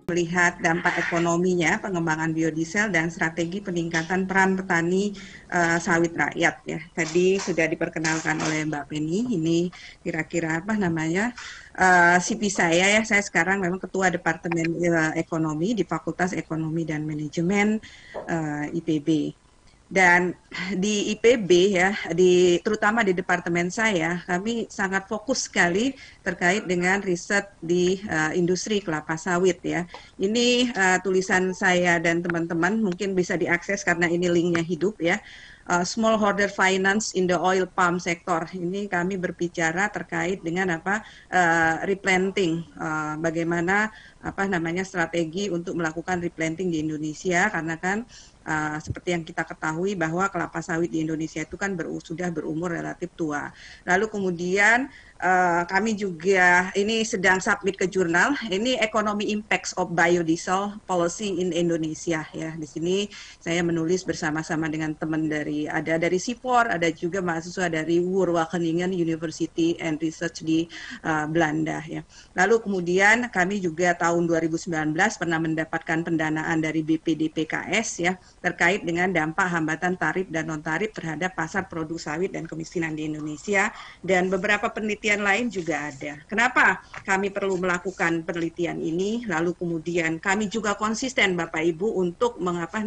melihat dampak ekonominya, pengembangan biodiesel dan strategi peningkatan peran petani sawit rakyat ya. Tadi sudah diperkenalkan oleh Mbak Penny. Ini kira-kira apa namanya CV saya ya. Saya sekarang memang Ketua Departemen Ekonomi di Fakultas Ekonomi dan Manajemen IPB. Dan di IPB ya, terutama di departemen saya, kami sangat fokus sekali terkait dengan riset di industri kelapa sawit ya. Ini tulisan saya dan teman-teman mungkin bisa diakses karena ini linknya hidup ya. Smallholder finance in the oil palm sector. Ini kami berbicara terkait dengan replanting, bagaimana strategi untuk melakukan replanting di Indonesia karena kan seperti yang kita ketahui bahwa kelapa sawit di Indonesia itu kan sudah berumur relatif tua. Lalu kemudian kami juga ini sedang submit ke jurnal. Ini Economy Impacts of Biodiesel Policy in Indonesia ya. Di sini saya menulis bersama-sama dengan teman dari SIPOR, ada juga mahasiswa dari Wageningen University and Research di Belanda ya. Lalu kemudian kami juga tahun 2019 pernah mendapatkan pendanaan dari BPDPKS ya terkait dengan dampak hambatan tarif dan non tarif terhadap pasar produk sawit dan kemiskinan di Indonesia, dan beberapa penelitian lain juga ada. Kenapa kami perlu melakukan penelitian ini? Lalu kemudian kami juga konsisten Bapak Ibu untuk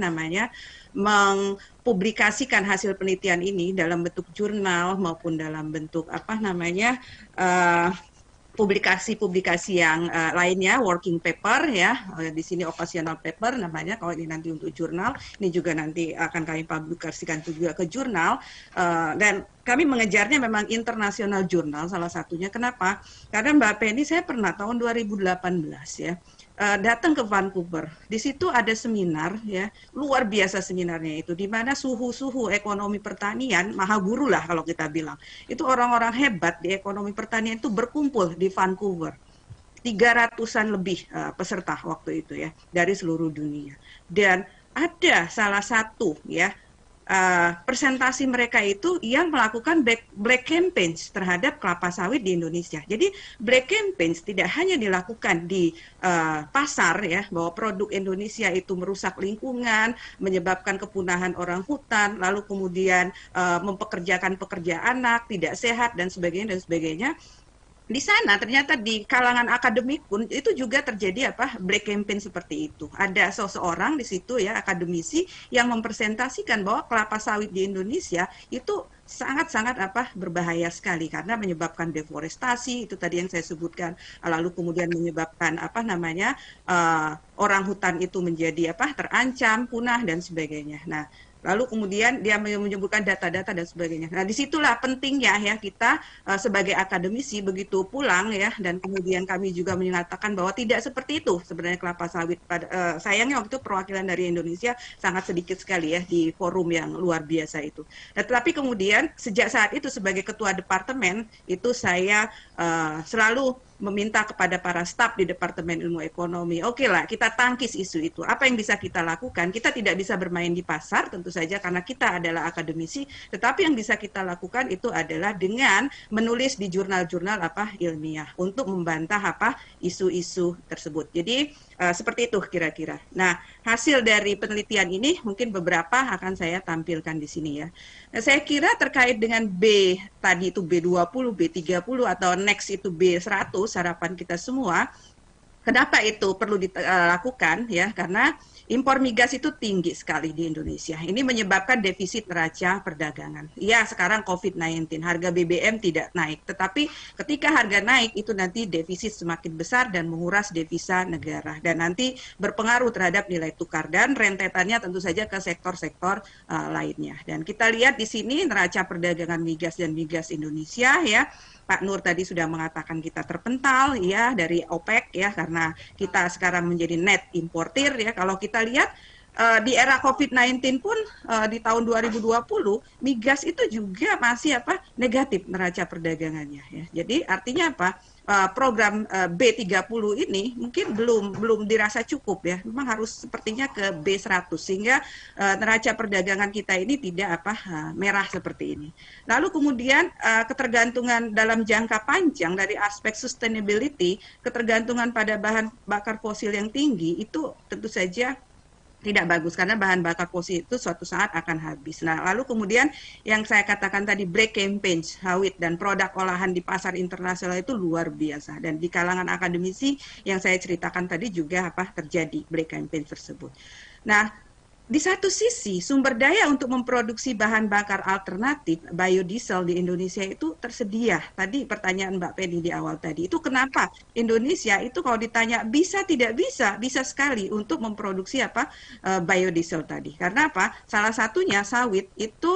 mempublikasikan hasil penelitian ini dalam bentuk jurnal maupun dalam bentuk publikasi-publikasi yang lainnya, working paper ya, di sini occasional paper namanya kalau ini nanti untuk jurnal, ini juga nanti akan kami publikasikan juga ke jurnal, dan kami mengejarnya memang international jurnal salah satunya. Kenapa? Karena Mbak Penny, saya pernah tahun 2018 ya datang ke Vancouver. Di situ ada seminar ya, luar biasa seminarnya itu, di mana suhu-suhu ekonomi pertanian, maha guru lah kalau kita bilang. Itu orang-orang hebat di ekonomi pertanian itu berkumpul di Vancouver. 300-an lebih peserta waktu itu ya, dari seluruh dunia. Dan ada salah satu ya presentasi mereka itu yang melakukan black campaigns terhadap kelapa sawit di Indonesia. Jadi black campaigns tidak hanya dilakukan di pasar ya, bahwa produk Indonesia itu merusak lingkungan, menyebabkan kepunahan orang hutan, lalu kemudian mempekerjakan pekerja anak, tidak sehat dan sebagainya. Di sana ternyata di kalangan akademik pun itu juga terjadi black campaign seperti itu. Ada seseorang di situ ya, akademisi yang mempresentasikan bahwa kelapa sawit di Indonesia itu sangat-sangat berbahaya sekali karena menyebabkan deforestasi, itu tadi yang saya sebutkan, lalu kemudian menyebabkan orang hutan itu menjadi terancam, punah dan sebagainya. Nah, lalu kemudian dia menyebutkan data-data dan sebagainya. Nah, disitulah pentingnya ya kita sebagai akademisi begitu pulang ya, dan kemudian kami juga menyatakan bahwa tidak seperti itu sebenarnya kelapa sawit. Sayangnya waktu itu perwakilan dari Indonesia sangat sedikit sekali ya di forum yang luar biasa itu. Nah, tetapi kemudian sejak saat itu sebagai ketua departemen itu saya selalu meminta kepada para staf di Departemen Ilmu Ekonomi, oke lah kita tangkis isu itu. Apa yang bisa kita lakukan? Kita tidak bisa bermain di pasar tentu saja karena kita adalah akademisi, tetapi yang bisa kita lakukan itu adalah dengan menulis di jurnal-jurnal ilmiah untuk membantah isu-isu tersebut. Jadi seperti itu kira-kira. Nah, hasil dari penelitian ini mungkin beberapa akan saya tampilkan di sini ya. Nah, saya kira terkait dengan B tadi itu B20, B30 atau next itu B100, harapan kita semua, kenapa itu perlu dilakukan ya? Karena impor migas itu tinggi sekali di Indonesia. Ini menyebabkan defisit neraca perdagangan. Ya, sekarang COVID-19, harga BBM tidak naik. Tetapi ketika harga naik, itu nanti defisit semakin besar dan menguras devisa negara. Dan nanti berpengaruh terhadap nilai tukar. Dan rentetannya tentu saja ke sektor-sektor lainnya. Dan kita lihat di sini neraca perdagangan migas dan migas Indonesia ya. Pak Nur tadi sudah mengatakan kita terpental ya dari OPEC ya, karena kita sekarang menjadi net importir ya. Kalau kita lihat di era COVID-19 pun di tahun 2020 migas itu juga masih negatif neraca perdagangannya ya. Jadi artinya apa? Program B30 ini mungkin belum dirasa cukup ya. Memang harus sepertinya ke B100 sehingga neraca perdagangan kita ini tidak merah seperti ini. Lalu kemudian ketergantungan dalam jangka panjang dari aspek sustainability, ketergantungan pada bahan bakar fosil yang tinggi itu tentu saja tidak bagus karena bahan bakar fosil itu suatu saat akan habis. Nah, lalu kemudian yang saya katakan tadi black campaign sawit dan produk olahan di pasar internasional itu luar biasa dan di kalangan akademisi yang saya ceritakan tadi juga terjadi black campaign tersebut. Nah, di satu sisi, sumber daya untuk memproduksi bahan bakar alternatif biodiesel di Indonesia itu tersedia. Tadi pertanyaan Mbak Penny di awal tadi, itu kenapa Indonesia itu kalau ditanya bisa tidak bisa, bisa sekali untuk memproduksi biodiesel tadi. Karena apa? Salah satunya sawit itu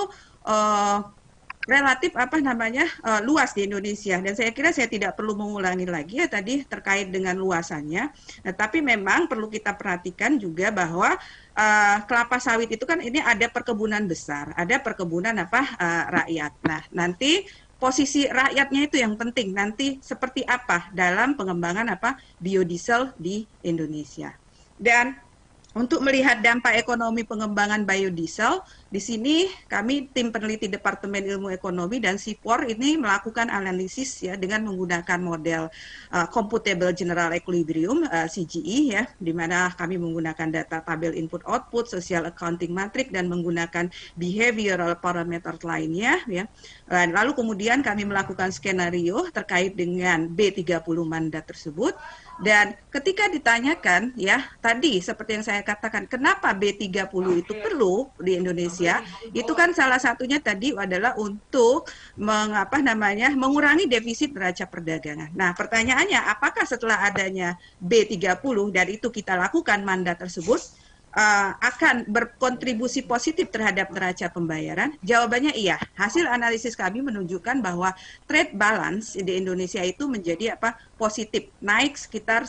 relatif luas di Indonesia dan saya kira saya tidak perlu mengulangi lagi ya tadi terkait dengan luasannya. Nah, tapi memang perlu kita perhatikan juga bahwa kelapa sawit itu kan ini ada perkebunan besar, ada perkebunan rakyat. Nah, nanti posisi rakyatnya itu yang penting nanti seperti apa dalam pengembangan biodiesel di Indonesia. Dan untuk melihat dampak ekonomi pengembangan biodiesel, di sini kami tim peneliti Departemen Ilmu Ekonomi dan SIPOR ini melakukan analisis ya dengan menggunakan model Computable General Equilibrium CGE ya, di mana kami menggunakan data tabel input output, social accounting matrix dan menggunakan behavioral parameter lainnya ya. Lalu kemudian kami melakukan skenario terkait dengan B30 mandat tersebut. Dan ketika ditanyakan ya tadi seperti yang saya katakan kenapa B30 itu perlu di Indonesia, itu kan salah satunya tadi adalah untuk mengurangi defisit neraca perdagangan. Nah, pertanyaannya apakah setelah adanya B30 dan itu kita lakukan mandat tersebut akan berkontribusi positif terhadap neraca pembayaran? Jawabannya iya. Hasil analisis kami menunjukkan bahwa trade balance di Indonesia itu menjadi positif, naik sekitar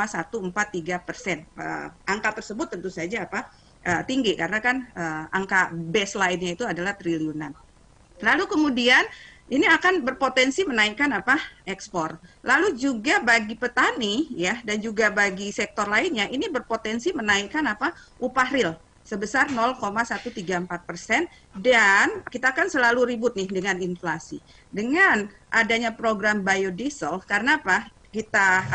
0,143%. Angka tersebut tentu saja tinggi karena kan angka baseline-nya itu adalah triliunan. Lalu kemudian ini akan berpotensi menaikkan ekspor. Lalu juga bagi petani ya dan juga bagi sektor lainnya ini berpotensi menaikkan upah real sebesar 0,134% dan kita kan selalu ribut nih dengan inflasi. Dengan adanya program biodiesel karena kita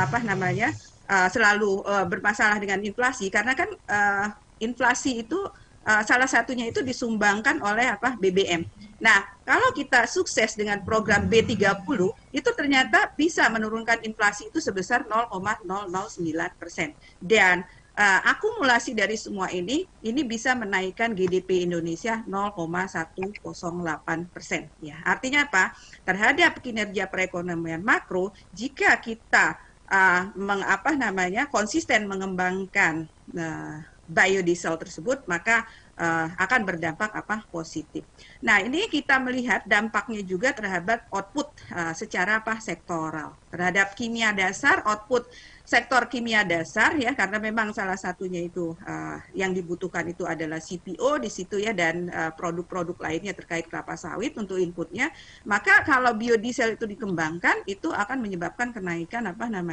selalu bermasalah dengan inflasi karena kan inflasi itu salah satunya itu disumbangkan oleh BBM. Nah, kalau kita sukses dengan program B30, itu ternyata bisa menurunkan inflasi itu sebesar 0,009%. Dan akumulasi dari semua ini bisa menaikkan GDP Indonesia 0,108%. Ya, artinya apa? Terhadap kinerja perekonomian makro, jika kita konsisten mengembangkan biodiesel tersebut, maka akan berdampak positif. Nah, ini kita melihat dampaknya juga terhadap output secara sektoral. Terhadap kimia dasar, output sektor kimia dasar ya, karena memang salah satunya itu yang dibutuhkan itu adalah CPO di situ ya dan produk-produk lainnya terkait kelapa sawit untuk inputnya. Maka kalau biodiesel itu dikembangkan, itu akan menyebabkan kenaikan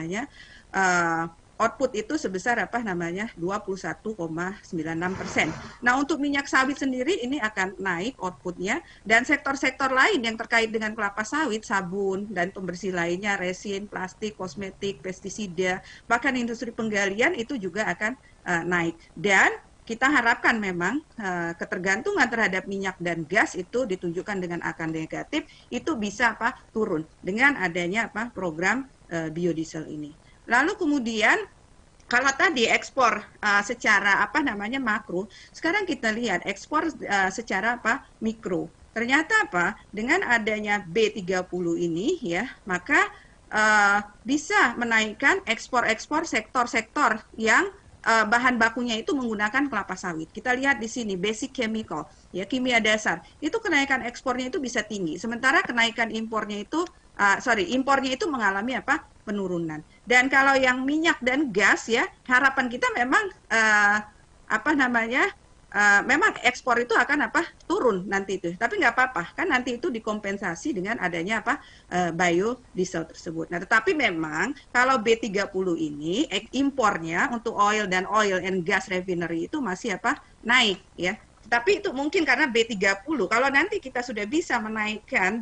output itu sebesar 21,96%. Nah, untuk minyak sawit sendiri ini akan naik outputnya dan sektor-sektor lain yang terkait dengan kelapa sawit, sabun dan pembersih lainnya, resin, plastik, kosmetik, pestisida, bahkan industri penggalian itu juga akan naik. Dan kita harapkan memang ketergantungan terhadap minyak dan gas itu ditunjukkan dengan angka negatif itu bisa turun dengan adanya program biodiesel ini. Lalu kemudian kalau tadi ekspor secara makro, sekarang kita lihat ekspor secara mikro. Ternyata dengan adanya B30 ini ya, maka bisa menaikkan ekspor-ekspor sektor-sektor yang bahan bakunya itu menggunakan kelapa sawit. Kita lihat di sini basic chemical, ya kimia dasar. Itu kenaikan ekspornya itu bisa tinggi. Sementara kenaikan impornya itu impornya itu mengalami penurunan. Dan kalau yang minyak dan gas ya, harapan kita memang apa namanya, memang ekspor itu akan turun nanti itu, tapi nggak apa-apa kan, nanti itu dikompensasi dengan adanya biodiesel tersebut. Nah, tetapi memang kalau B30 ini impornya untuk oil and gas refinery itu masih naik ya. Tapi itu mungkin karena B30, kalau nanti kita sudah bisa menaikkan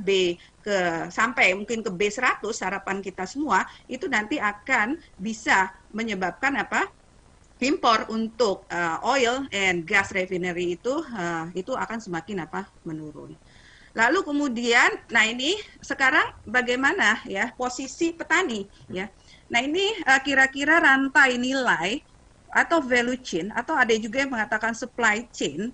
sampai mungkin ke B100, harapan kita semua itu nanti akan bisa menyebabkan impor untuk oil and gas refinery itu akan semakin menurun. Lalu kemudian, nah ini sekarang bagaimana ya posisi petani ya. Nah ini kira-kira rantai nilai atau value chain, atau ada juga yang mengatakan supply chain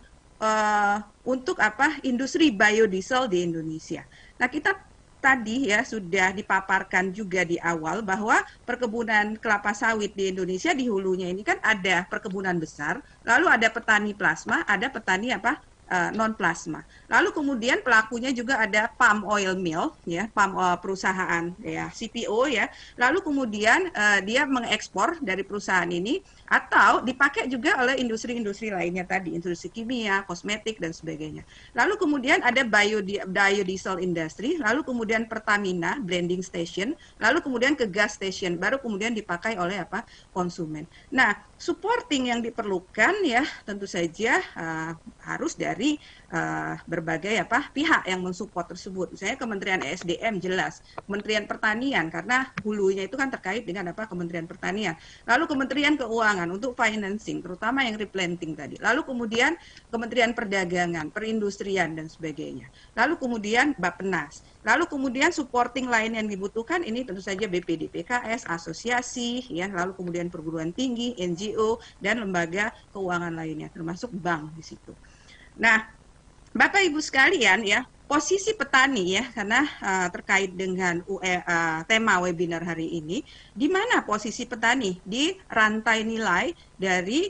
untuk industri biodiesel di Indonesia. Nah kita tadi ya sudah dipaparkan juga di awal bahwa perkebunan kelapa sawit di Indonesia di hulunya ini kan ada perkebunan besar, lalu ada petani plasma, ada petani non plasma. Lalu kemudian pelakunya juga ada palm oil mill ya, perusahaan ya CPO ya. Lalu kemudian dia mengekspor dari perusahaan ini atau dipakai juga oleh industri-industri lainnya tadi, industri kimia, kosmetik dan sebagainya. Lalu kemudian ada biodiesel industry, lalu kemudian Pertamina blending station, lalu kemudian ke gas station, baru kemudian dipakai oleh konsumen. Nah, supporting yang diperlukan ya tentu saja harus dari berbagai pihak yang mensupport tersebut. Misalnya Kementerian ESDM jelas, Kementerian Pertanian karena hulunya itu kan terkait dengan Kementerian Pertanian. Lalu Kementerian Keuangan untuk financing, terutama yang replanting tadi. Lalu kemudian Kementerian Perdagangan, Perindustrian dan sebagainya. Lalu kemudian Bappenas. Lalu kemudian supporting lain yang dibutuhkan ini tentu saja BPD PKS, asosiasi, ya, lalu kemudian perguruan tinggi, NGO dan lembaga keuangan lainnya, termasuk bank di situ. Nah, Bapak Ibu sekalian ya, posisi petani ya, karena terkait dengan tema webinar hari ini, di mana posisi petani di rantai nilai dari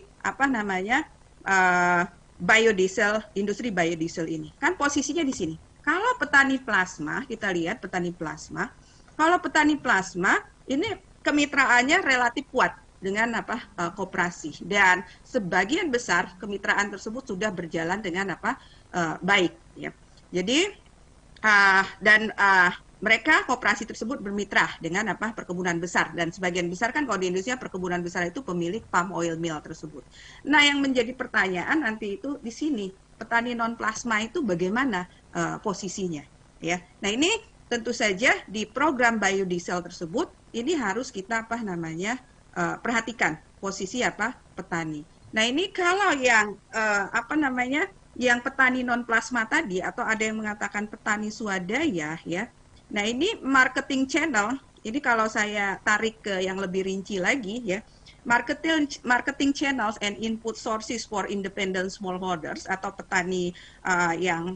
biodiesel, industri biodiesel ini. Kan posisinya di sini. Kalau petani plasma, kita lihat petani plasma. Kalau petani plasma ini kemitraannya relatif kuat dengan koperasi, dan sebagian besar kemitraan tersebut sudah berjalan dengan baik ya. Jadi mereka koperasi tersebut bermitra dengan perkebunan besar, dan sebagian besar kan kalau di Indonesia perkebunan besar itu pemilik palm oil mill tersebut. Nah, yang menjadi pertanyaan nanti itu di sini, petani non plasma itu bagaimana posisinya ya. Nah, ini tentu saja di program biodiesel tersebut ini harus kita perhatikan posisi petani. Nah, ini kalau yang yang petani non plasma tadi, atau ada yang mengatakan petani swadaya ya. Nah, ini marketing channel, ini kalau saya tarik ke yang lebih rinci lagi ya, marketing channels and input sources for independent smallholders atau petani yang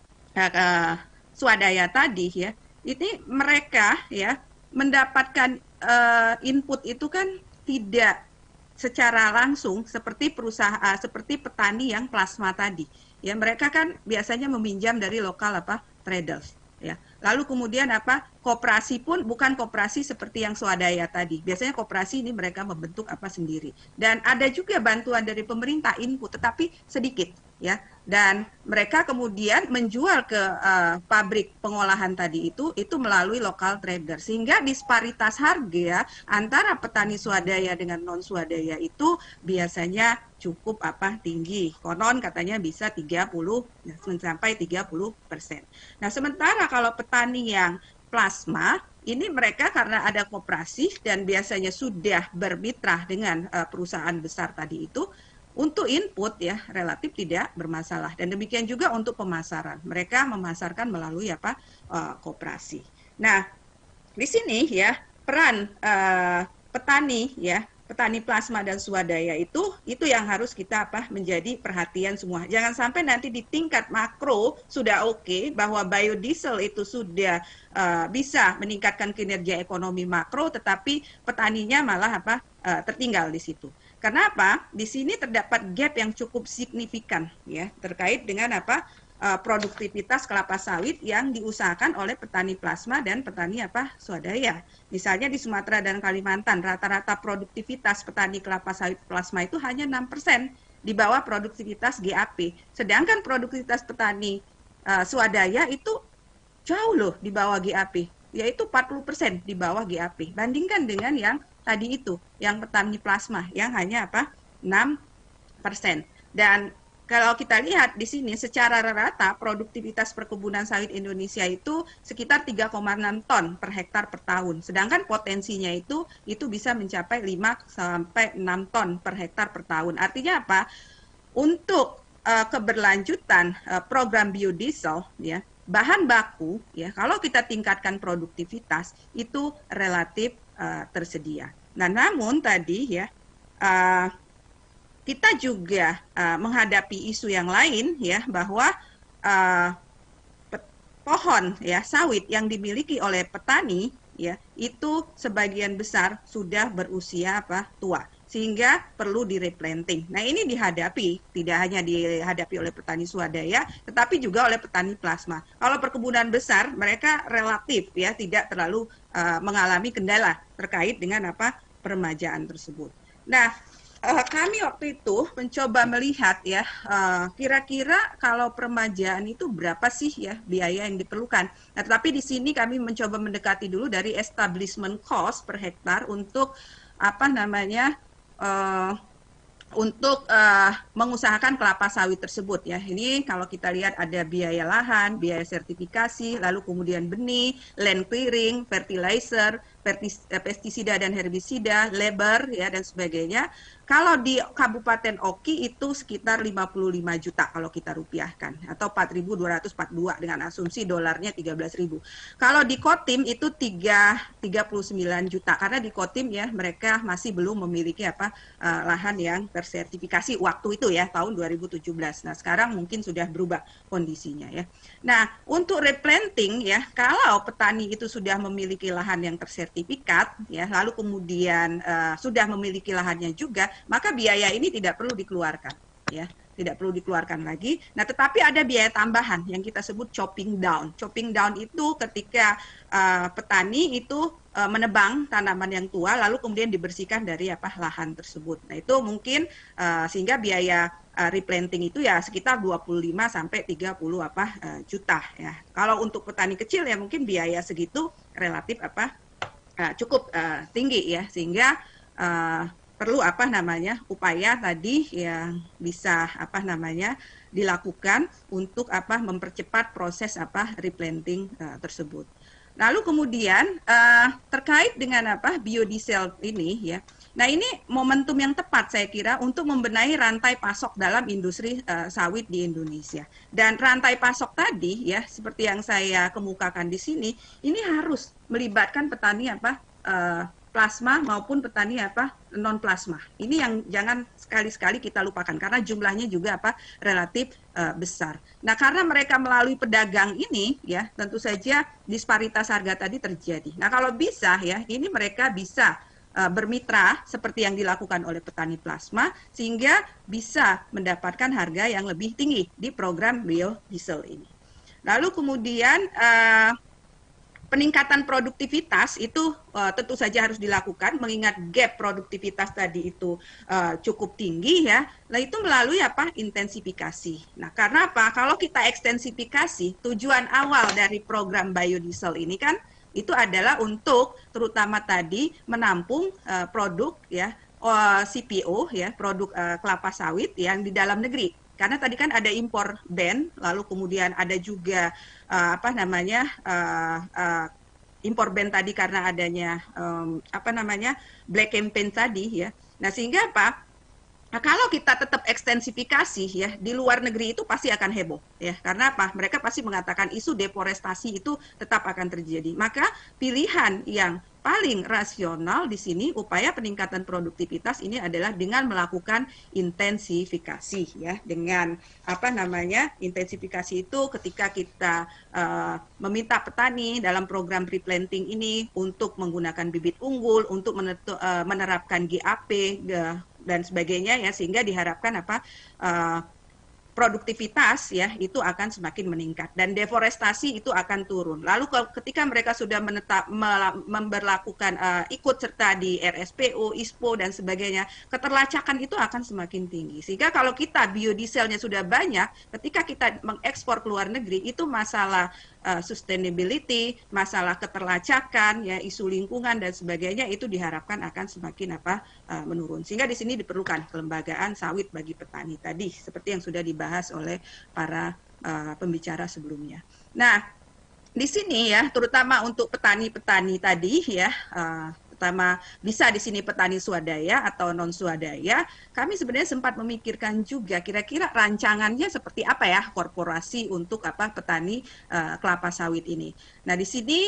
swadaya tadi ya. Ini mereka ya mendapatkan input itu kan tidak secara langsung seperti perusahaan, seperti petani yang plasma tadi. Ya, mereka kan biasanya meminjam dari lokal traders. Ya. Lalu kemudian koperasi pun bukan koperasi seperti yang swadaya tadi. Biasanya koperasi ini mereka membentuk sendiri. Dan ada juga bantuan dari pemerintah input, tetapi sedikit ya. Dan mereka kemudian menjual ke pabrik pengolahan tadi itu melalui lokal trader, sehingga disparitas harga antara petani swadaya dengan non swadaya itu biasanya cukup tinggi. Konon katanya bisa 30 sampai 30%. Nah, sementara kalau petani yang plasma ini mereka karena ada koperasi dan biasanya sudah bermitra dengan perusahaan besar tadi itu, untuk input ya relatif tidak bermasalah, dan demikian juga untuk pemasaran. Mereka memasarkan melalui koperasi. Nah, di sini ya peran petani ya, petani plasma dan swadaya itu yang harus kita menjadi perhatian semua. Jangan sampai nanti di tingkat makro sudah oke bahwa biodiesel itu sudah bisa meningkatkan kinerja ekonomi makro, tetapi petaninya malah tertinggal di situ. Kenapa? Di sini terdapat gap yang cukup signifikan ya terkait dengan produktivitas kelapa sawit yang diusahakan oleh petani plasma dan petani swadaya. Misalnya di Sumatera dan Kalimantan, rata-rata produktivitas petani kelapa sawit plasma itu hanya 6%. di bawah produktivitas GAP. Sedangkan produktivitas petani swadaya itu jauh loh di bawah GAP, yaitu 40% di bawah GAP. Bandingkan dengan yang tadi itu, yang petani plasma, yang hanya 6%. Dan kalau kita lihat di sini secara rata produktivitas perkebunan sawit Indonesia itu sekitar 3,6 ton per hektar per tahun. Sedangkan potensinya itu bisa mencapai 5 sampai 6 ton per hektar per tahun. Artinya apa? Untuk keberlanjutan program biodiesel ya, bahan baku ya, kalau kita tingkatkan produktivitas itu relatif tersedia. Nah, namun tadi ya kita juga menghadapi isu yang lain ya, bahwa pohon ya sawit yang dimiliki oleh petani ya itu sebagian besar sudah berusia tua, sehingga perlu di-replanting. Nah, ini dihadapi, tidak hanya dihadapi oleh petani swadaya, tetapi juga oleh petani plasma. Kalau perkebunan besar, mereka relatif ya tidak terlalu mengalami kendala terkait dengan peremajaan tersebut. Nah, kami waktu itu mencoba melihat ya, kira-kira kalau peremajaan itu berapa sih ya biaya yang diperlukan. Nah, tetapi di sini kami mencoba mendekati dulu dari establishment cost per hektar untuk untuk mengusahakan kelapa sawit tersebut ya. Ini kalau kita lihat ada biaya lahan, biaya sertifikasi, lalu kemudian benih, land clearing, fertilizer, pestisida dan herbisida, labor ya dan sebagainya. Kalau di Kabupaten Oki itu sekitar 55 juta kalau kita rupiahkan, atau 4.242 dengan asumsi dolarnya 13.000. Kalau di Kotim itu 39 juta, karena di Kotim ya mereka masih belum memiliki lahan yang tersertifikasi waktu itu ya, tahun 2017. Nah, sekarang mungkin sudah berubah kondisinya ya. Nah, untuk replanting ya, kalau petani itu sudah memiliki lahan yang tersertifikat ya, lalu kemudian sudah memiliki lahannya juga, maka biaya ini tidak perlu dikeluarkan ya, tidak perlu dikeluarkan lagi. Nah, tetapi ada biaya tambahan yang kita sebut chopping down. Chopping down itu ketika petani itu menebang tanaman yang tua lalu kemudian dibersihkan dari lahan tersebut. Nah, itu mungkin sehingga biaya replanting itu ya sekitar 25 sampai 30 juta ya. Kalau untuk petani kecil ya mungkin biaya segitu relatif cukup tinggi ya, sehingga perlu upaya tadi yang bisa dilakukan untuk mempercepat proses replanting tersebut. Lalu kemudian terkait dengan biodiesel ini ya. Nah, ini momentum yang tepat saya kira untuk membenahi rantai pasok dalam industri sawit di Indonesia. Dan rantai pasok tadi ya seperti yang saya kemukakan di sini, ini harus melibatkan petani plasma maupun petani non plasma. Ini yang jangan sekali-sekali kita lupakan karena jumlahnya juga relatif besar. Nah, karena mereka melalui pedagang ini ya tentu saja disparitas harga tadi terjadi. Nah, kalau bisa ya ini mereka bisa bermitra seperti yang dilakukan oleh petani plasma sehingga bisa mendapatkan harga yang lebih tinggi di program biodiesel ini. Lalu kemudian peningkatan produktivitas itu tentu saja harus dilakukan mengingat gap produktivitas tadi itu cukup tinggi ya. Nah, itu melalui intensifikasi. Nah, karena apa? Kalau kita ekstensifikasi, tujuan awal dari program biodiesel ini kan itu adalah untuk terutama tadi menampung produk ya CPO ya, produk kelapa sawit yang di dalam negeri. Karena tadi kan ada impor ban, lalu kemudian ada juga impor ban tadi karena adanya black campaign tadi ya. Nah, sehingga Nah, kalau kita tetap ekstensifikasi ya di luar negeri itu pasti akan heboh ya. Karena mereka pasti mengatakan isu deforestasi itu tetap akan terjadi. Maka pilihan yang paling rasional di sini upaya peningkatan produktivitas ini adalah dengan melakukan intensifikasi ya. Dengan intensifikasi itu ketika kita meminta petani dalam program replanting ini untuk menggunakan bibit unggul, untuk menerapkan GAP dan sebagainya ya, sehingga diharapkan produktivitas ya itu akan semakin meningkat dan deforestasi itu akan turun. Lalu ketika mereka sudah memberlakukan ikut serta di RSPO, ISPO dan sebagainya, keterlacakan itu akan semakin tinggi. Sehingga kalau kita biodieselnya sudah banyak, ketika kita mengekspor ke luar negeri itu masalah sustainability, masalah keterlacakan, ya isu lingkungan dan sebagainya itu diharapkan akan semakin menurun. Sehingga di sini diperlukan kelembagaan sawit bagi petani tadi, seperti yang sudah dibahas oleh para pembicara sebelumnya. Nah, di sini ya, terutama untuk petani-petani tadi ya, terutama bisa di sini petani swadaya atau non swadaya, kami sebenarnya sempat memikirkan juga kira-kira rancangannya seperti apa ya korporasi untuk petani kelapa sawit ini. Nah di sini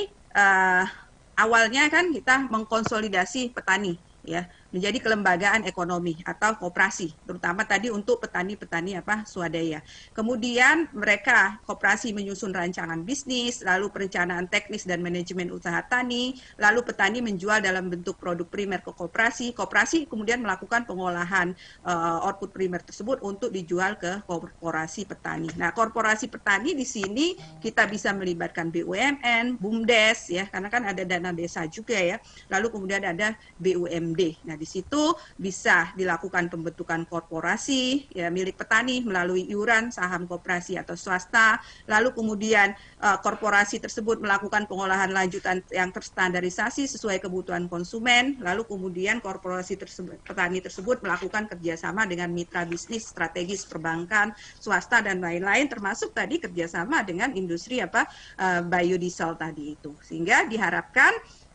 awalnya kan kita mengkonsolidasi petani ya menjadi kelembagaan ekonomi atau koperasi, terutama tadi untuk petani-petani swadaya. Kemudian mereka koperasi menyusun rancangan bisnis, lalu perencanaan teknis dan manajemen usaha tani, lalu petani menjual dalam bentuk produk primer ke koperasi, koperasi kemudian melakukan pengolahan output primer tersebut untuk dijual ke korporasi petani. Nah, korporasi petani di sini kita bisa melibatkan BUMN, BUMDes ya, karena kan ada dana desa juga ya. Lalu kemudian ada BUMD. Nah, di situ bisa dilakukan pembentukan korporasi ya milik petani melalui iuran saham koperasi atau swasta. Lalu kemudian korporasi tersebut melakukan pengolahan lanjutan yang terstandarisasi sesuai kebutuhan konsumen. Lalu kemudian korporasi tersebut, petani tersebut melakukan kerjasama dengan mitra bisnis strategis perbankan, swasta dan lain-lain, termasuk tadi kerjasama dengan industri biodiesel tadi itu. Sehingga diharapkan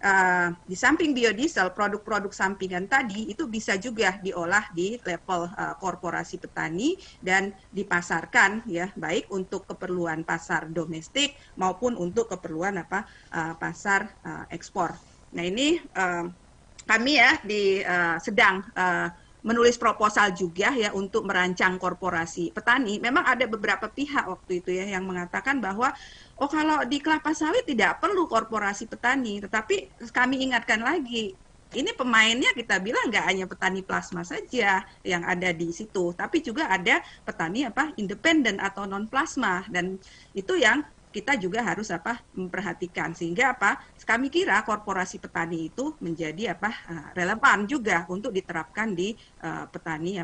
di samping biodiesel, produk-produk sampingan tadi itu bisa juga diolah di level korporasi petani dan dipasarkan ya, baik untuk keperluan pasar domestik maupun untuk keperluan pasar ekspor. Nah ini kami ya sedang menulis proposal juga ya untuk merancang korporasi petani. Memang ada beberapa pihak waktu itu ya yang mengatakan bahwa kalau di kelapa sawit tidak perlu korporasi petani, tetapi kami ingatkan lagi, ini pemainnya kita bilang nggak hanya petani plasma saja yang ada di situ, tapi juga ada petani independen atau non plasma, dan itu yang kita juga harus memperhatikan, sehingga kami kira korporasi petani itu menjadi relevan juga untuk diterapkan di petani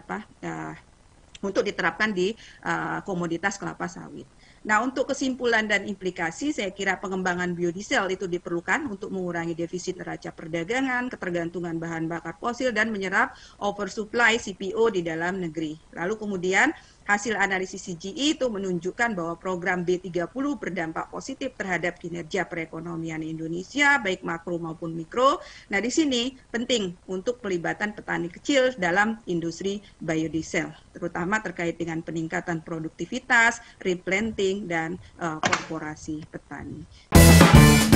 untuk diterapkan di komoditas kelapa sawit. Nah, untuk kesimpulan dan implikasi, saya kira pengembangan biodiesel itu diperlukan untuk mengurangi defisit neraca perdagangan, ketergantungan bahan bakar fosil, dan menyerap oversupply CPO di dalam negeri. Lalu kemudian hasil analisis CGI itu menunjukkan bahwa program B30 berdampak positif terhadap kinerja perekonomian Indonesia, baik makro maupun mikro. Nah, di sini penting untuk pelibatan petani kecil dalam industri biodiesel, terutama terkait dengan peningkatan produktivitas, replanting, dan korporasi petani.